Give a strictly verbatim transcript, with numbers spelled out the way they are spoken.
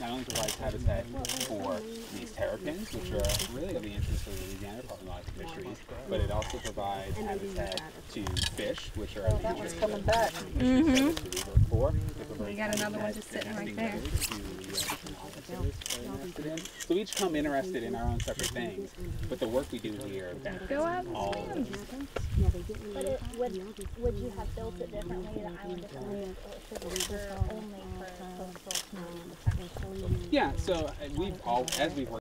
not only provides habitat for these terrapins, which are really of the interest of Louisiana, probably not fisheries, but it also provides habitat to fish, which are of the interest coming back. Mm-hmm. for. We got another one just sitting right there. So we each come interested in our own separate things, but the work we do here benefits all of them. But it, would, would you have built it differently, the island differently, or should it only for coastal? Yeah, so we've all, as we've worked